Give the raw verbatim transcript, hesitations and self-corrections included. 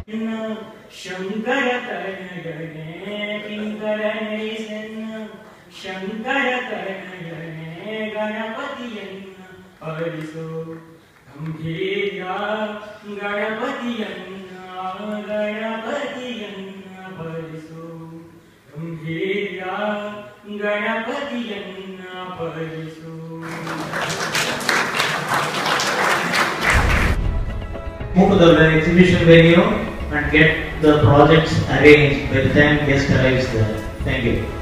ಶಂಕರ ತನಯನೆ ಕಿಂಕರ ನಡೆಸನ್ನ ಶಂಕರ ತನಯನೆ ಗಣಪತಿಯನ್ನ ಹರಿಸೋ ಗಂಭೀರ ಗಣಪತಿಯನ್ನ ಗಣಪತಿಯನ್ನ ಹರಿಸೋ ಗಂಭೀರ ಗಣಪತಿಯನ್ನ ಹರಿಸೋ. Move to the exhibition venue and get the projects arranged by the time guest arrives there. Thank you.